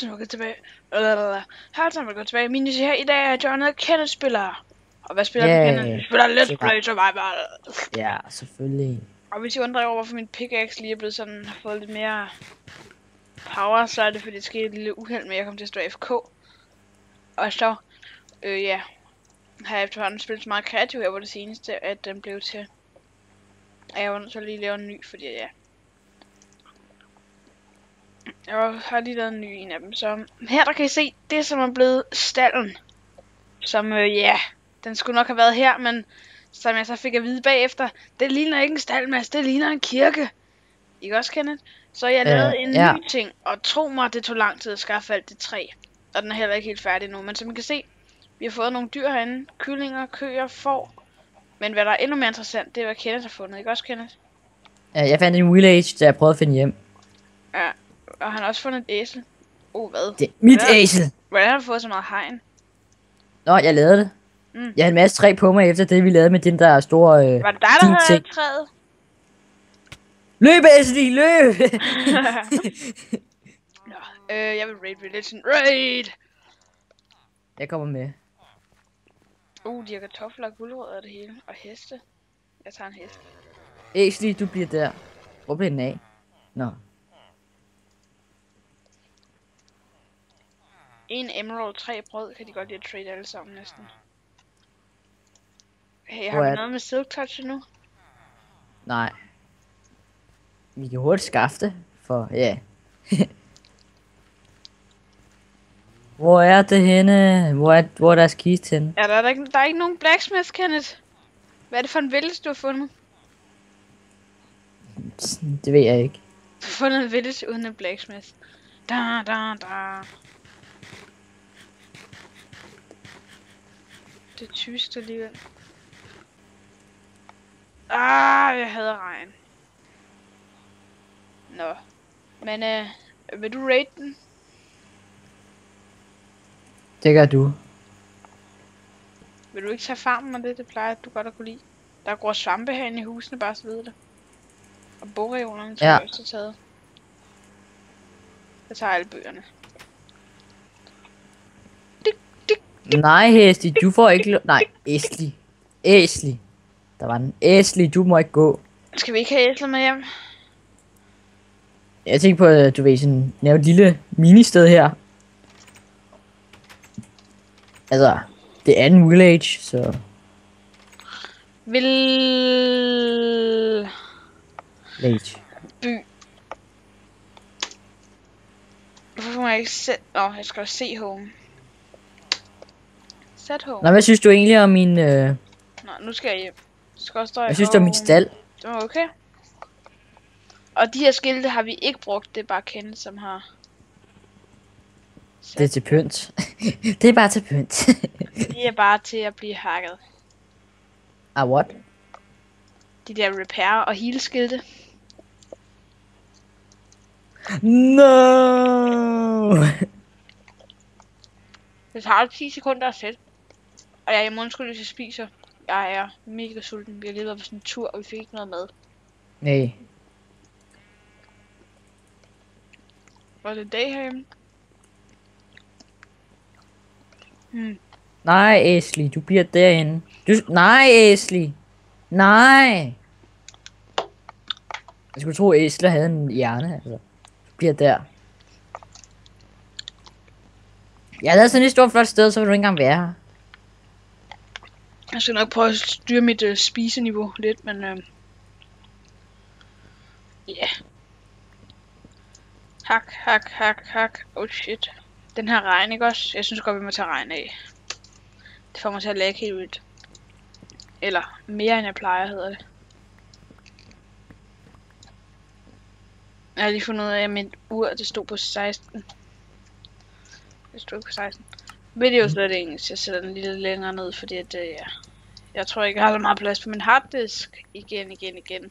til at gå tilbage. Hej til at gå tilbage. Min her i dag er John og Kenneth spiller. Og hvad spiller vi, Kenneth? Vi spiller Let's Play Survival. Ja, selvfølgelig. Og hvis I undrer over, hvorfor min pickaxe lige er blevet sådan, har fået lidt mere power, så er det fordi, det skete et lille uheld med, at jeg kom til at stå FK. Og så, ja, har jeg efterhånden spillet så meget kreativt her på det seneste, at den blev til, at jeg var nødt til at lige lave en ny, fordi ja. Jeg har lige lavet en ny en af dem, så her der kan I se, det som er blevet stallen. Som, ja, den skulle nok have været her, men som jeg så fik at vide bagefter, det ligner ikke en stald, Mads, det ligner en kirke. Ikke også, Kenneth? Så jeg lavede en ny ting, og tro mig, det tog lang tid at skaffe alt det træ. Og den er heller ikke helt færdig nu, men som I kan se, vi har fået nogle dyr herinde. Kyllinger, køer, får. Men hvad der er endnu mere interessant, det er, hvad Kenneth har fundet. Ikke også, Kenneth? Ja, jeg fandt en village, da jeg prøvede at finde hjem. Ja, og han har også fundet et æsel. Hvad? Det er mit æsel! Hvordan har du fået så meget hegn? Nå, jeg lavede det. Jeg havde en masse træ på mig efter det, vi lavede med den der store... Var det dig, der havde træet? Løb, Ashley, løb! Nå, jeg vil raid religion. Raid! Jeg kommer med. De har kartofler og gulerødder og det hele. Og heste. Jeg tager en hest. Ashley, du bliver der. Hvor bliver den af? Nå. En emerald, 3 brød, kan de godt lide at trade alle sammen næsten. Hey, har vi noget med silk touch nu? Nej. Vi kan hurtigt skaffe det, for ja. Hvor er det henne? Hvor er deres kiste henne? Ja, der er ikke nogen blacksmith, Kenneth. Hvad er det for en village, du har fundet? Det ved jeg ikke. Du har fundet en village uden en blacksmith. Da. Det er tysk alligevel. Jeg hader regn. Nå. Men vil du rate den? Det gør du. Vil du ikke tage farmen med det? Det plejer du godt at kunne lide. Der går svampe herinde i husene, bare så ved det. Og bogreolerne tror jeg også er taget. Jeg tager alle bøgerne. Nej, Hesty, du får ikke nej, Ashley. Der var den. Ashley, du må ikke gå. Skal vi ikke have æsler med hjem? Jeg tænker på, at du ved sådan lave et lille ministed her. Altså, det er en village, så... Village. By. Hvorfor må jeg ikke sætte... jeg skal også se home. Set home. Nå, hvad synes du egentlig om min... Nå, nu skal jeg hjem. Hvad synes du om min stald? Det var okay. Og de her skilte har vi ikke brugt, det er bare Kenneth, som har... Det er til pynt. Det er bare til pynt. Det er bare til at blive hacket. What? De der repair og heal skilte. No! Det tager 10 sekunder at sætte. Og jeg er i morgen hvis jeg spiser. Jeg er mega sulten. Vi har lige været på sådan en tur, og vi fik ikke noget mad. Nej. Var det dag herhjemme? Nej, Ashley, du bliver derinde. Nej, Ashley. Nej. Jeg skulle tro, at Ashley havde en hjerne, altså. Du bliver der. Jeg havde sådan et stort flot sted, så vil du ikke engang være her. Jeg skal nok prøve at styre mit spiseniveau lidt, men ja. Hak. Oh shit. Den her regn, ikke også? Jeg synes godt, vi må tage regn af. Det får mig til at lægge helt vildt. Eller mere end jeg plejer, hedder det. Jeg har lige fundet ud af, at mit ur, det stod på 16. Det stod på 16. Ved det jo slet ikke, så jeg sætter den lidt længere ned, fordi at, ja. Jeg tror ikke, jeg har så meget plads på min harddisk. Igen.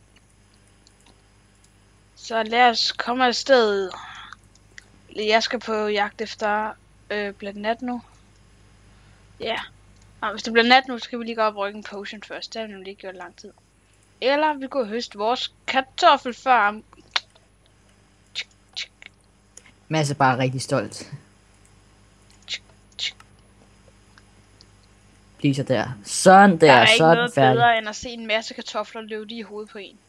Så lad os komme afsted. Jeg skal på jagt efter blandt nat nu. Ja. Og hvis det bliver nat nu, så skal vi lige gå op og brygge en potion først. Det har vi nemlig ikke gjort lang tid. Eller vi går høste vores kartoffelfarm. Mads er bare rigtig stolt. Lige så der. Sådan der, Der er ikke sådan noget færdig. bedre end at se en masse kartofler løbe lige i hovedet på en.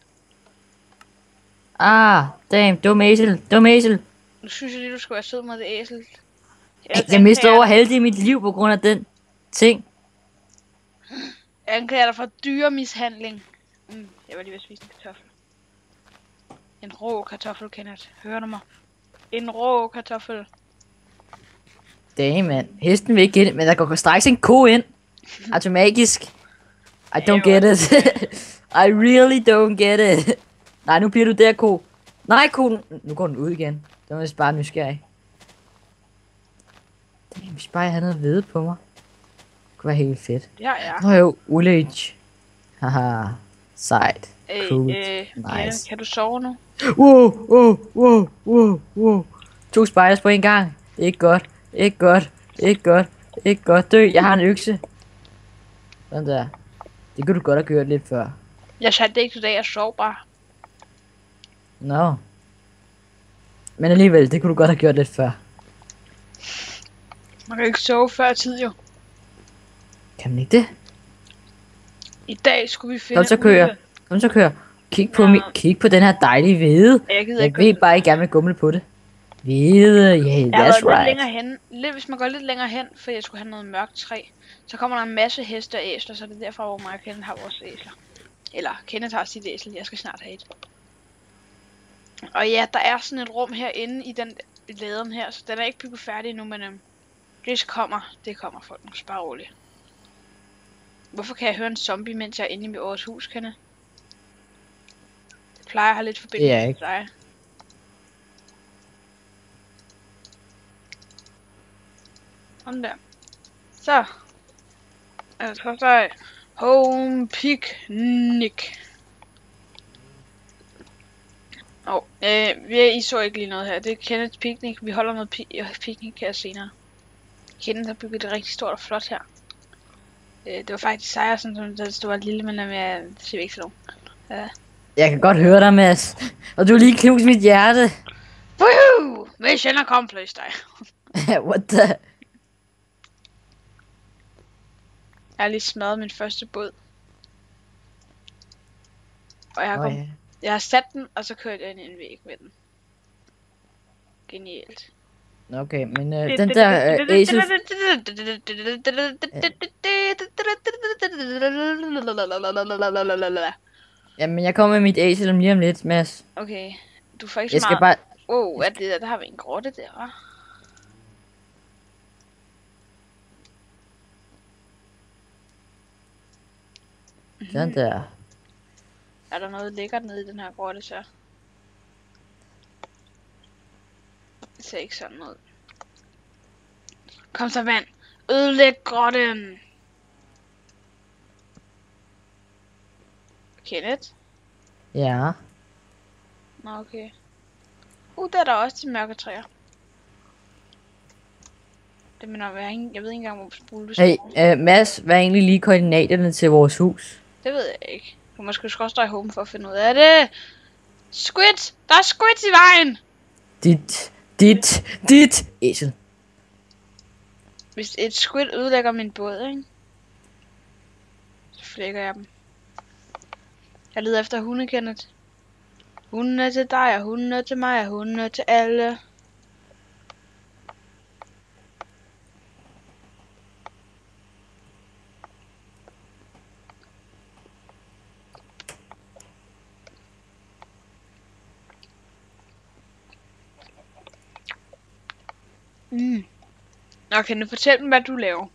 Ah, damn, dum æsel. Nu synes jeg lige, du skulle være sød mod det æsel. Jeg mistede over halvdelen af mit liv på grund af den ting. Jeg anklager dig for dyremishandling. Jeg var lige ved at spise en kartoffel. En rå kartoffel, Kenneth. Hører du mig? En rå kartoffel. Damn, mand. Hesten vil ikke ind, men der går straks en ko ind. Automatisk. I don't get it. I really don't get it. Nej, nu bliver du der, ko. Nej, ko. Nu går den ud igen. Det var vist bare nysgerrig. Damn, hvis bare jeg havde noget hvede på mig. Det kunne være helt fedt. Ja. Nå jo, ullage. Haha. Sejt. Cool. Nice. Kan du sove nu? Wow. 2 spiders på en gang. Ikke godt. Ikke godt. Dø, jeg har en økse. Sådan der. Det kunne du godt have gjort lidt før. Jeg satte det ikke til dag, jeg sov bare. Nå. Men alligevel, det kunne du godt have gjort lidt før. Man kan ikke sove før tid jo. Kan man ikke det? I dag skulle vi finde Kom så kør. Kig på den her dejlige hvede. Jeg ved bare ikke, jeg vil gumle på det. Hvede, yeah, that's right. Længere hen. Hvis man går lidt længere hen, for jeg skulle have noget mørkt træ, så kommer der en masse heste og æsler, så det er derfor, hvor mig og Kenneth har vores æsler. Eller Kenneth har sit æsel, jeg skal snart have et. Og ja, der er sådan et rum herinde i den laden her, så den er ikke bygget færdig endnu, men det kommer folk, bare roligt. Hvorfor kan jeg høre en zombie, mens jeg er inde i vores hus, Kenneth? Jeg plejer at have lidt forbindelse til dig. Sådan der. Så. Altså, så er home picnic. I så ikke lige noget her. Det er Kenneths picnic. Vi holder noget picnic her senere. Kenneth har bygget det rigtig stort og flot her. Det var faktisk Sejersen, som der stod lille, men det ser vi ikke til nogen. Jeg kan godt høre dig, Mads. Og du har lige knust mit hjerte. Woohoo! Mission accomplished, dig. What the... Jeg har lige smadret min første båd. Og jeg har sat den, og så kørte jeg ind i en væg med den. Genialt. Okay, men den der æsel... Jamen, jeg kommer med mit æsel om lige om lidt, Mads. Okay, du får ikke så meget... Bare... hvad er det der? Der har vi en grotte der, hva'? Sådan der. Er der noget lækkert nede i den her grotte, så? Det ser ikke sådan ud. Kom så, vand. Ødelæg grotten. Kenneth? Ja. Nå, okay. Der er der også de mørke træer. Det mener jeg ved ikke engang, hvor spule du står. Hey, Mads, hvad er egentlig lige koordinaterne til vores hus? Det ved jeg ikke. Du må sgu skråstrege home for at finde ud af det. Squid! Der er squids i vejen! Dit æsel. Hvis et squid ødelægger min båd, ikke? Så flækker jeg dem. Jeg leder efter hunde, Kenneth. Hunden er til dig, og hunden er til mig, og hunden er til alle. Okay, nu fortæl dem, hvad du laver.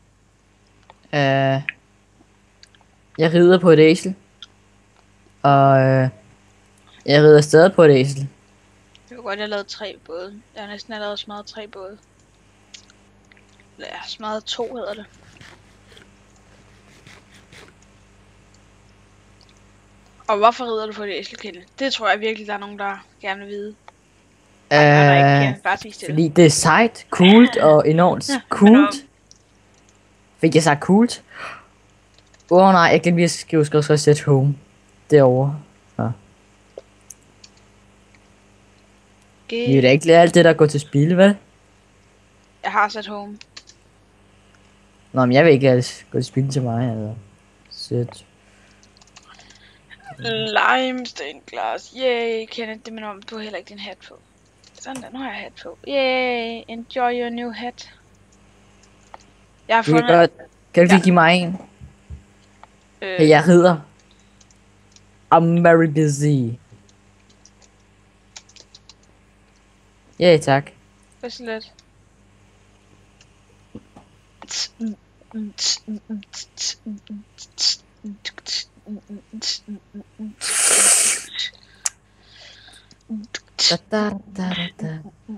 Jeg rider på et æsel. Og jeg rider stadig på et æsel. Det var godt, jeg lavede 3 både. Jeg har næsten allerede smadret 3 både. Eller jeg har smadret 2, hedder det. Og hvorfor rider du på et æsel, Kenneth? Det tror jeg virkelig, der er nogen, der gerne vil vide. Fordi det er sejt, coolt og enormt coolt. Fik jeg sagt coolt? Nej, jeg glemte lige at skrive set home. Derovre. Ja. Vi vil da ikke lære alt det, der går til spil, vel? Jeg har sat home. Nå, men jeg vil ikke lade det gå til spil til mig, altså. Sæt. Limestone glass. Yay, Kenneth, det minder om, du har heller ikke din hat på. Sådan der, nu har jeg hat på. Yay, enjoy your new hat. Jeg har Du kan fundet... godt. Kan du lige give mig en? Hey, jeg hedder... I'm very busy. Ja, tak. Hvad så lidt? Da.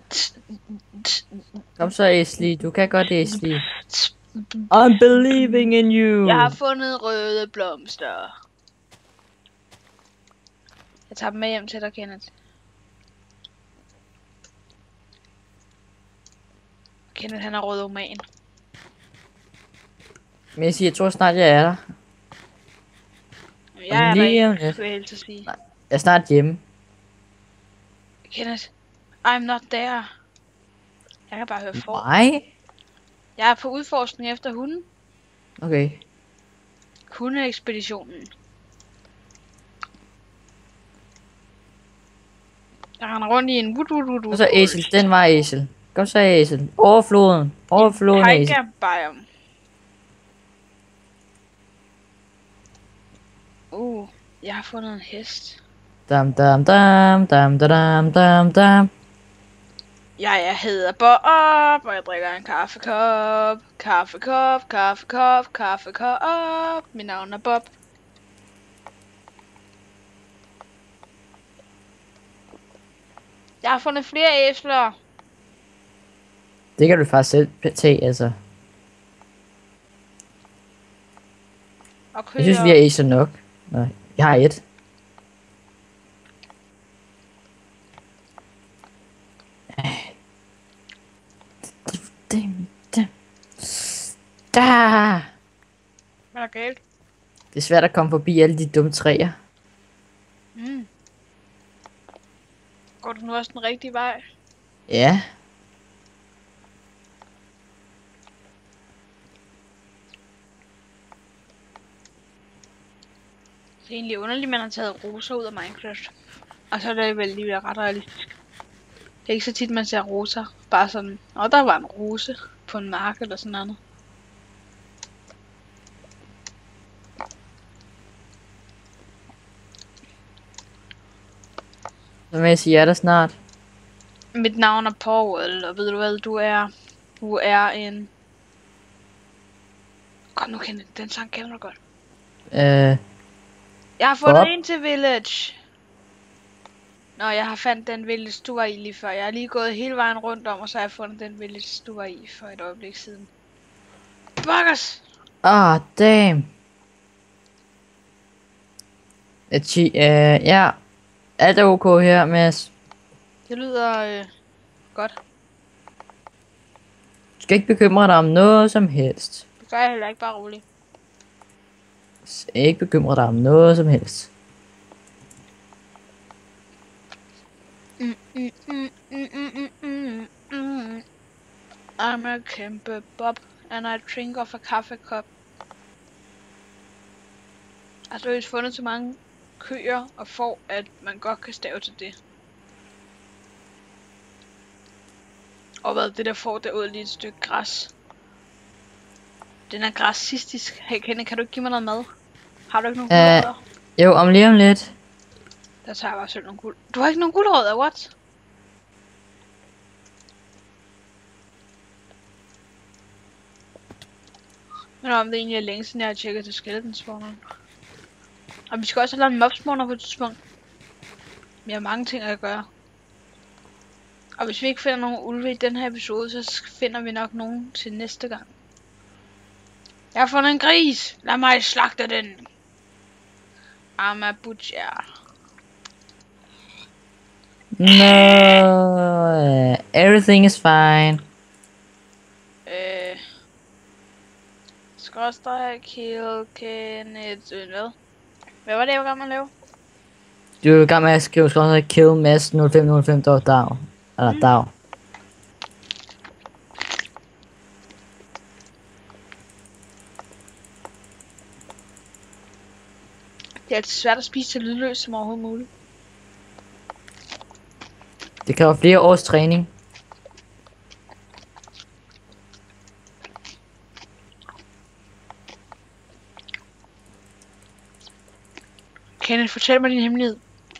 Kom så, Ashley. Du kan godt, Ashley. I'm believing in you. Jeg har fundet røde blomster. Jeg tager dem med hjem til dig, Kenneth. Kenneth, han er rød roman. Messi, jeg tror snart, jeg er der. Jeg er der lige om ikke, lidt. vil jeg helst at sige. Jeg er snart hjemme. Kenneth, I'm not there. Jeg kan bare høre for. Nej? Jeg er på udforskning efter hunden. Okay. Hundeekspeditionen. Jeg render rundt i en wood. Og så Æsel, den var Æsel. Kom så, Æsel. Overfloden. Overfloden, Æsel. Taiga biome. Jeg har fundet en hest. Dam. Jeg hedder Bob, og jeg drikker en kaffekop. Kaffekop. Mit navn er Bob. Jeg har fundet flere æsler. Det kan du faktisk selv tage, altså. Og køer. Jeg synes, vi har Æsel nok. Nej, jeg har et. Da. Hvad er der galt? Det er svært at komme forbi alle de dumme træer. Går du nu også den rigtige vej? Ja. Det er egentlig underligt, at man har taget roser ud af Minecraft. Og så er det vel lige ret realistisk. Det er ikke så tit, man ser roser. Bare sådan, der var en rose på en mark eller sådan noget. Så vil jeg sige, jeg er der snart. Mit navn er Paul, og ved du hvad du er? Du er en... Kom nu, Kenneth, den sang kender du godt. Jeg har fundet en til Village. Nå, jeg har fandt den Village, du var i lige før. Jeg har lige gået hele vejen rundt om, og så har jeg fundet den Village, du var i for et øjeblik siden. Buggers! Damn. Ja. Alt er ok her, Mads. Det lyder godt. Du skal ikke bekymre dig om noget som helst. Det gør jeg heller ikke, bare roligt. Ikke bekymre dig om noget som helst. I'm a kæmpe Bob, and I drink of a kaffekop. Jeg har seriøst fundet så mange køer og får, at man godt kan stave til det. Og hvad det der får, der ud lige et stykke græs. Den er græsistisk. Hey Kenny, kan du ikke give mig noget mad? Har du ikke nogen gulerødder? Jo, om lige om lidt. Der tager jeg bare selv nogle guld. Du har ikke nogen gulerødder, what? Men om det egentlig er længe siden jeg har tjekket til skeleton spawneren. Og vi skal også have lavet en mob spawner på et tidspunkt. Vi har mange ting at gøre. Og hvis vi ikke finder nogen ulve i den her episode, så finder vi nok nogen til næste gang. Jeg har fundet en gris. Lad mig slagte den. I'm a butcher. No, everything is fine. Skråstreg, kill, Kenneth, hvad? Hvad var det, jeg var i gang med at lave? Du er i gang med at skrive skråstreg kill Mads 0505 down. Eller dag. Det er altid svært at spise så lydløst som overhovedet muligt. Det kræver flere års træning. Kenneth, fortæl mig din hemmelighed.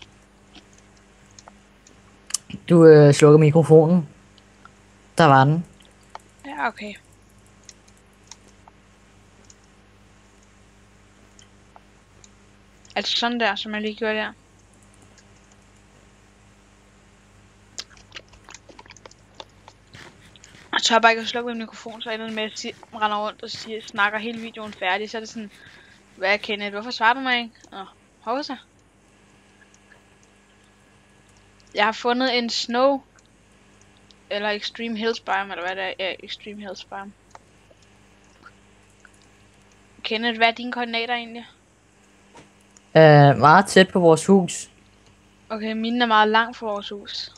Du slukker mikrofonen. Der var den. Ja, okay. Altså sådan der, som jeg lige gjorde der. Og så har jeg bare ikke at slukke min mikrofon, så ender det med at render rundt og snakker hele videoen færdig. Så er det sådan, hvad Kenneth, hvorfor svarer du mig ikke? Hov så. Jeg har fundet en snow, eller extreme hills biome, eller hvad det er. Ja, extreme hills biome. Kenneth, hvad er dine koordinater egentlig? Meget tæt på vores hus. Okay, mine er meget langt fra vores hus.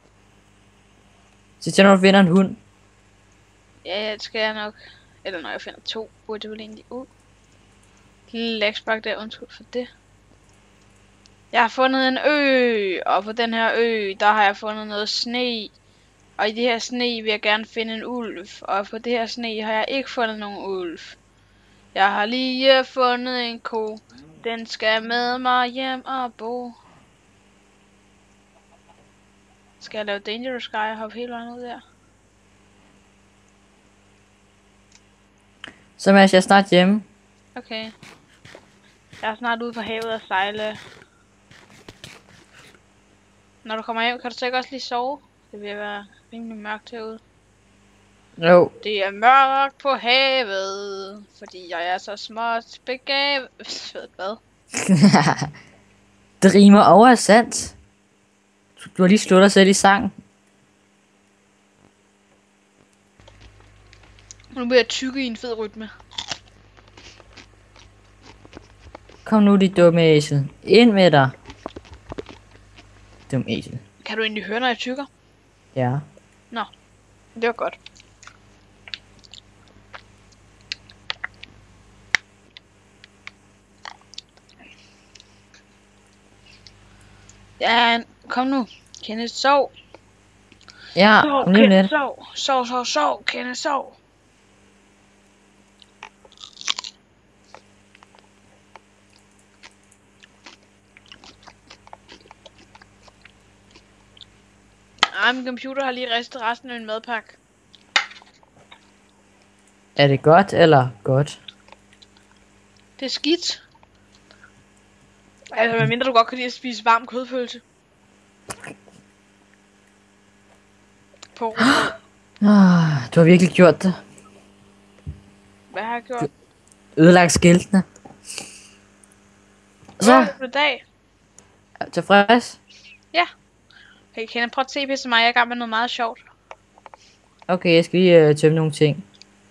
Så når du finder en hund. Ja, det skal jeg nok. Eller når jeg finder 2, burde det vel egentlig ud. Lille lægsbak der, undskyld for det. Jeg har fundet en ø, og på den her ø, der har jeg fundet noget sne. Og i det her sne vil jeg gerne finde en ulv, og på det her sne har jeg ikke fundet nogen ulv. Jeg har lige fundet en ko, den skal med mig hjem og bo. Skal jeg lave Dangerous Sky og hoppe hele vejen ud der? Så Mads, jeg er snart hjemme. Okay. Jeg er snart ude på havet og sejle. Når du kommer hjem, kan du så ikke også lige sove? Det vil være rimelig mørkt herude. Jo. Det er mørkt på havet, fordi jeg er så småt begavet. Hvad? Det rimer over af sandt. Du har lige slået dig selv i sang. Nu bliver jeg tykke i en fed rytme. Kom nu, dit dumme æsel. Ind med dig. Dum æsel. Kan du egentlig høre, når jeg tykker? Ja. Nå, det var godt. Ja, kom nu. Kenneth, sov. Ja, Sov, lige om Kenneth, lidt. sov. Sov, sov, sov. Kenneth, sov. Min computer har lige ristet resten af min madpakke. Er det godt eller godt? Det er skidt. Altså, medmindre du godt kan lide at spise varm kødpølse. På rugbrød. Du har virkelig gjort det. Hvad har jeg gjort? Ødelagt skiltene. Så, God dag. er du tilfreds? Ja. Okay, Kenneth, prøv at se til mig. Jeg er i gang med noget meget sjovt. Okay, jeg skal lige tømme nogle ting.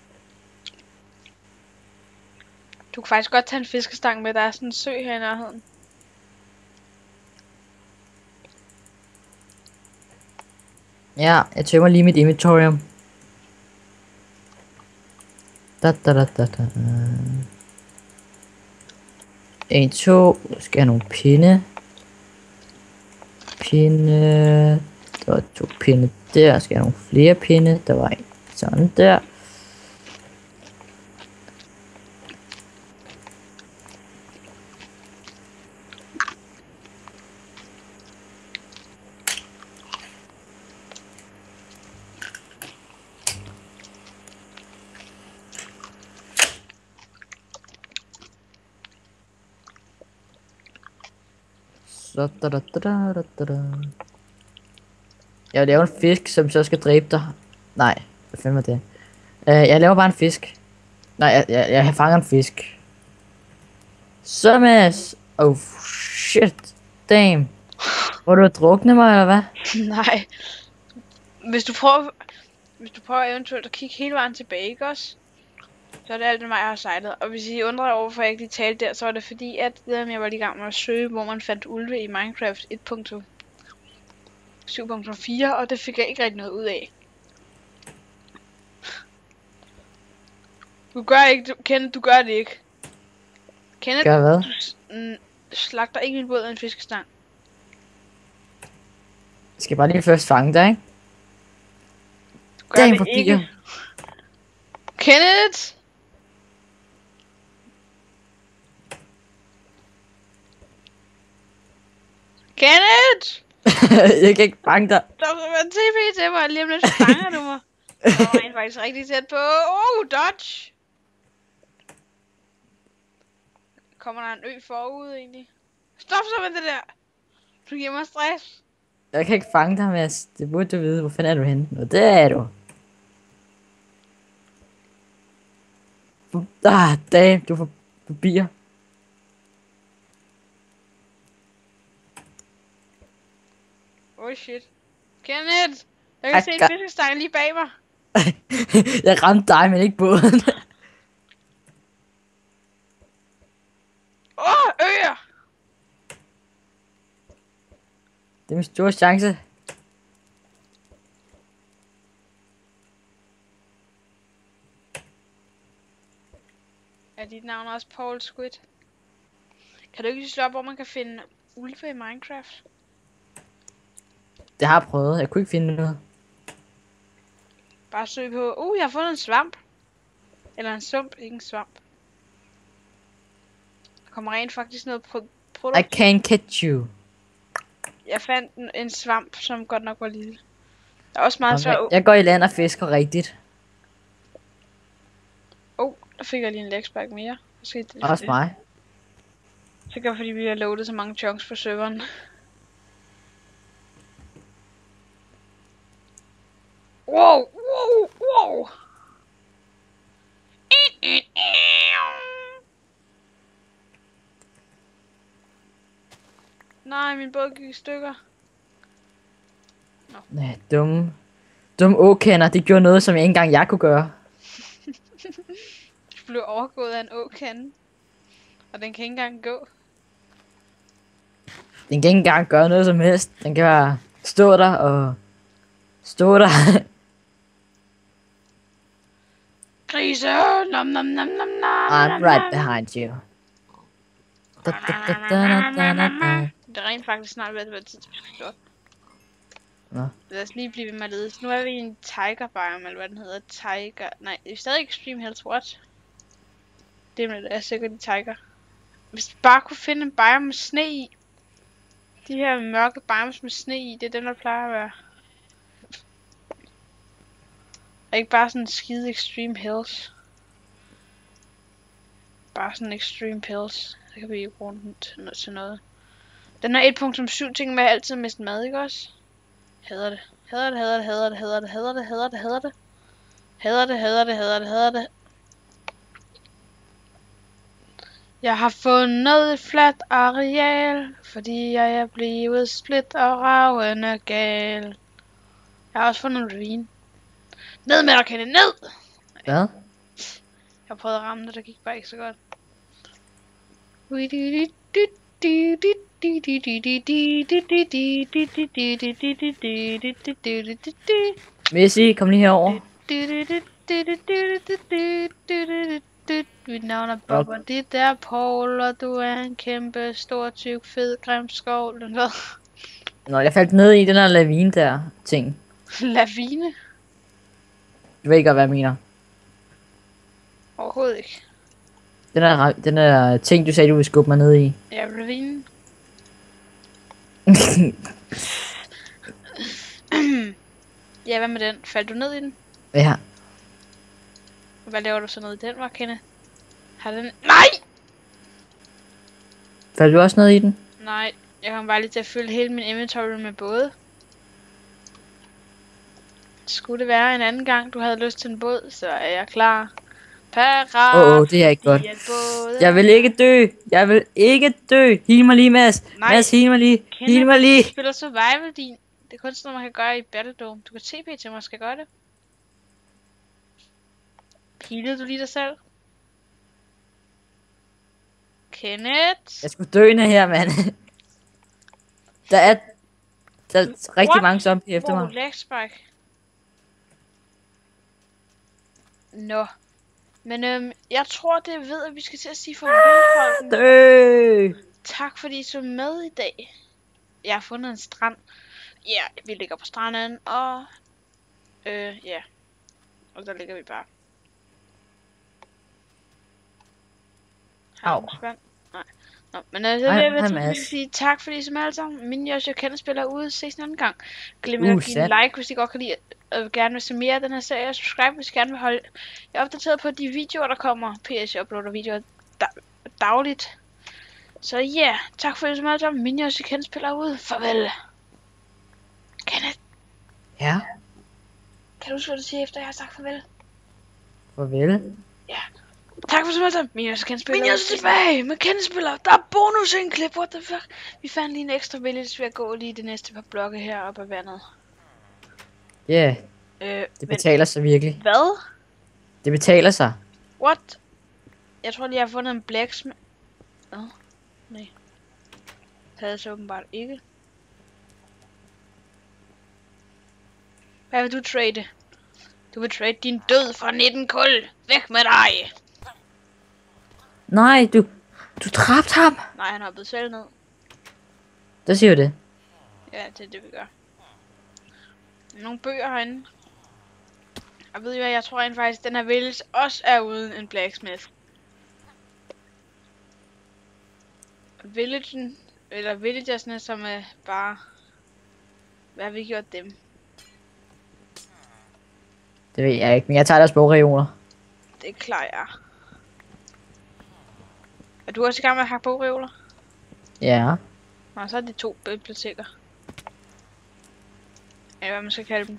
Du kan faktisk godt tage en fiskestang med. Der er sådan en sø her i nærheden. Ja, jeg tømmer lige mit inventorium. Da. 1, 2, jeg skal have nogle pinde. Der var 2 pinde der, skal have nogle flere pinde. Der var en sådan der. Så jeg laver en fisk, som så skal dræbe dig. Nej, hvad fanden var det? Jeg laver bare en fisk. Nej, jeg fanger en fisk. Så Mads. Oh shit. Damn. Hvor du drukne mig, eller hvad? Nej. Hvis du prøver eventuelt at kigge hele vejen tilbage, ikke også? Så er det alt den vej, jeg har sejlet. Og hvis I undrer over, hvorfor jeg ikke lige talte der, så var det fordi, at jeg var lige i gang med at søge, hvor man fandt ulve i Minecraft 1.2. 7.4, og det fik jeg ikke rigtig noget ud af. Du gør ikke, Kenneth, du gør det ikke. Kenneth, Gør hvad? du slagter ikke min båd af en fiskestang. Jeg skal bare lige først fange dig, ikke? Du gør Damn, det for ikke. bier. Kenneth! Kenneth! Jeg kan ikke fange dig. Der var TP til mig, lige om lidt fanger du mig. Det var rent faktisk rigtig tæt på. Dodge! Kommer der en ø forud egentlig? Stop så med det der! Du giver mig stress. Jeg kan ikke fange dig, Mads. Det burde du vide. Hvor fanden er du henne? Og der er du. Damn, du får bier. Oh shit. Kenneth! Jeg kan se en fiskestang lige bag mig. Jeg ramte dig, men ikke båden. Øer! Det er min store chance. Er dit navn også Paul Squid? Kan du ikke slå op, hvor man kan finde ulve i Minecraft? Det har jeg prøvet. Jeg kunne ikke finde noget. Bare søg på, jeg har fundet en svamp. Eller en sump, ikke en svamp. Der kommer rent faktisk noget produkt. I can't catch you. Jeg fandt en svamp, som godt nok var lille. Der er også meget så. Jeg går i land og fisker rigtigt. Der fik jeg lige en lægspark mere. Også mig. Sikkert fordi vi har loadet så mange chunks på serveren. Wow! Nej, min båd gik i stykker. Nej, dumme åkender. Det gjorde noget, som ikke engang jeg kunne gøre. Du blev overgået af en åkande. Og den kan ikke engang gå. Den kan ikke engang gøre noget som helst. Den kan bare stå der og stå der. Grise! Nom nom nom nom nom. I'm right behind you. Det er rent faktisk snart ved at være tid til, at vi skal slå. Nå. Lad os lige blive ved med at lede. Nu er vi i en tiger biome, eller hvad den hedder. Tiger. Nej, det er stadig Extreme Health Watch. Det er sikkert en tiger. Hvis vi bare kunne finde en biome med sne i. De her mørke biomes med sne i, det er den der plejer at være. Og ikke bare sådan en skide Extreme Health. Bare sådan Extreme Pills. Det kan vi ikke bruge den til noget. Den er 1.7 ting med altid miste mad, ikke også? Hader det. Hader det, hader det, hader det, hader det, hader det, hader det, hader det. Hader det, hader det, hader det, hader det. Jeg har fundet et fladt areal, fordi jeg er blevet split og ravende gal. Jeg har også fundet en ravine. Ned med dig, Kenneth, ned! Hvad? Jeg prøvede at ramme det, der gik bare ikke så godt. Messi, kom lige herover. Mit navn er Bob, og det er Paul, og du er en kæmpe, stor, tyk, fed, grim skov. Nå, jeg faldt ned i den her lavine der ting. Lavine? Du ved ikke godt, hvad jeg mener. Overhovedet ikke. Den der ting, du sagde, du ville skubbe mig ned i. Ja, ravine. Ja, hvad med den? Faldt du ned i den? Ja. Hvad laver du så ned i den, var Kenneth? Har den... Nej! Faldt du også ned i den? Nej, jeg kommer bare lige til at fylde hele min inventory med både. Skulle det være en anden gang, du havde lyst til en båd, så er jeg klar. Parat. Det er ikke godt. Jeg vil ikke dø. Jeg vil ikke dø. Heal mig lige, Mads. Nej. Mads, heal mig lige. Heal mig lige. Du spiller survival din. Det er kun sådan noget, man kan gøre i Battledome. Du kan TP til mig, skal gøre det. Healede du lige dig selv? Kenneth? Jeg skulle dø her, mand. Der er Der er rigtig mange zombie efter mig. Lagspike. Nå. Men jeg tror, det er ved, at vi skal til at sige farvel, folkens. Tak fordi I så med i dag. Jeg har fundet en strand. Ja, vi ligger på stranden, og... ja. Og der ligger vi bare. Au. Nej. Nå, men jeg vil sige tak fordi I så med alle sammen. Mine jeg kender spiller ude. Ses en anden gang. Glem ikke at give en like, hvis I godt kan lide og gerne vil se mere af den her serie. Og subscribe, hvis I gerne vil holde jer opdateret på de videoer, der kommer. PS, jeg uploader videoer dagligt. Så ja, tak for det så meget sammen. Mine jeg kender spiller ude. Farvel. Kenneth. Ja? Kan du huske, hvad du siger efter jeg har sagt farvel? Farvel? Ja. Tak for så meget sammen. Mine jeg kender spiller. Mine jeg tilbage med Kenneth spiller. Der er bonusindklip. What the fuck? Vi fandt lige en ekstra village ved at gå lige det næste par blokke her op ad vandet. Ja. Yeah. Det betaler sig virkelig. Hvad? Det betaler sig. What? Jeg tror lige, jeg har fundet en blacksmith. Nej. Det havde så åbenbart ikke. Hvad vil du trade? Du vil trade din død for 19 kul. Væk med dig! Nej, du dræbte ham. Nej, han har blevet selv ned. Der siger du det. Ja, det er det, vi gør. Nogle bøger herinde. Og ved I hvad, jeg tror rent faktisk, den her village også er uden en blacksmith. Villagen, eller villagersne, som er bare... Hvad har vi gjort dem? Det ved jeg ikke, men jeg tager deres bogreoler. Det klarer jeg. Er du også i gang med at hakke bogreoler? Ja. Nå, så er det 2 biblioteker. Eller hvad man skal kalde dem.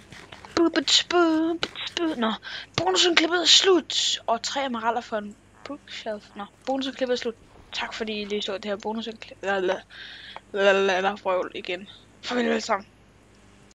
Nå, bonusindklippet er slut. Og 3 emeraller for en bookshelf. Nå, bonusindklippet er slut. Tak fordi I lige så det her bonusindklip. Eller røvl igen. Farvel alle sammen.